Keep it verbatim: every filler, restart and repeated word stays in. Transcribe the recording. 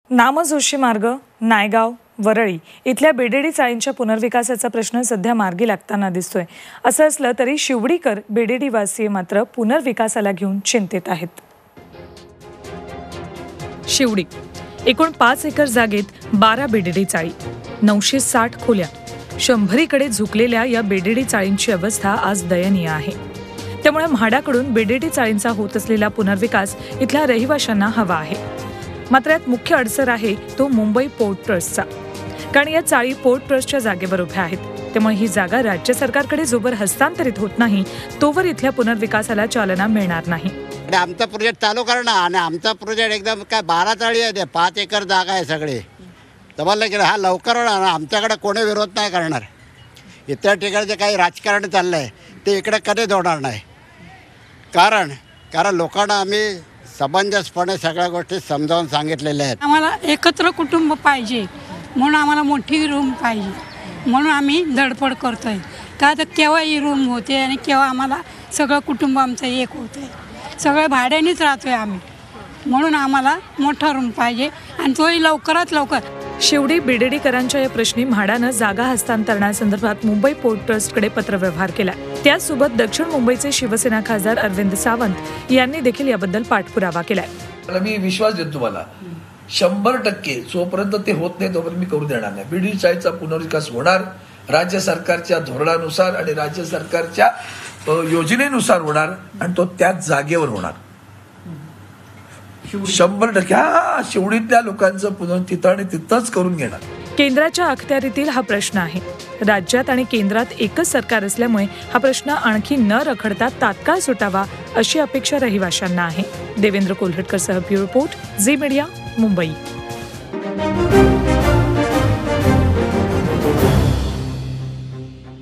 नामजोशी मार्ग, नायगाव, वरळी इथल्या बेडेडी चाळींच्या पुनर्विकासाचा प्रश्न सध्या मार्गी लागताना दिसतोय। असं असलं तरी शिवडीकर बेडेडी वासीय मात्र पुनर्विकासाला घेऊन चिंतित आहेत। शिवडी एकूण पाच एकर जागेत बारा बेडेडी चाळी, नऊशे साठ खोल्या, शंभरीकडे झुकलेल्या या बेडेडी चाळींची अवस्था आज दयनीय आहे। त्यामुळे म्हाडाकडून बेडेडी चाळींचा होत असलेला पुनर्विकास इथल्या रहिवाशांना हवा आहे। मात्र यात मुख्य अडसर आहे तो मुंबई पोर्ट ट्रस्टचा, कारण या चाळी पोर्ट ट्रस्टच्या जागेवर उभ्या आहेत। त्यामुळे ही जागा राज्य सरकारकडे जोवर हस्तांतरित होत नाही तोवर इथल्या पुनर्विकासाला चालना मिळणार नाही। आमचा प्रोजेक्ट चालू करणार आणि आमचा प्रोजेक्ट एकदम काय बारा चाळी आहे, पाच एकर जागा आहे सगळे तुम्हाला की हा लवकर होणार। आमच्याकडे कोणी विरोध नाही करणार। इतर ठिकाणी जे काही राजकारण चाललं आहे ते इकडे कधीच होणार नाही। कारण कारण लोकांना आम्ही समंजसपणे सगळ्या गोष्टी समजावून सांगितलेल्या आहेत। आम्हाला एकत्र कुटुंब पाहिजे म्हणून आम्हाला मोठी रूम पाहिजे, म्हणून आम्ही धडपड करतोय। का तर केव्हा ही रूम होते आणि केव्हा आम्हाला सगळं कुटुंब आमचं एक होतंय। सगळे भाड्यानेच राहतोय आम्ही, म्हणून आम्हाला मोठा रूम पाहिजे आणि तोही लवकरात लवकर। शिवडी बेडेडीकरांच्या या प्रश्नी म्हाडानं जागा हस्तांतरणासंदर्भात मुंबई पोर्ट ट्रस्टकडे पत्रव्यवहार केला। त्यासोबत दक्षिण मुंबईचे शिवसेना खासदार अरविंद सावंत यांनी देखील याबद्दल पाठपुरावा केलाय। मी विश्वास देतो तुम्हाला शंभर टक्के जोपर्यंत ते होत नाही तोपर्यंत मी करू देणार नाही। बेडेडी चाळीचा पुनर्विकास होणार, राज्य सरकारच्या धोरणानुसार आणि राज्य सरकारच्या योजनेनुसार होणार आणि तो त्याच जागेवर होणार। शंभर टक्के हा शिवडीतल्या लोकांचं पुनर्तिथं आणि तिथंच करून घेणार। केंद्राच्या अखत्यारीतील हा प्रश्न आहे। राज्यात आणि केंद्रात एकच सरकार असल्यामुळे हा प्रश्न आणखी न रखडता तात्काळ सुटावा अशी अपेक्षा रहिवाशांना आहे। देवेंद्र कोल्हटकर सह bureau report, Zee media, Mumbai.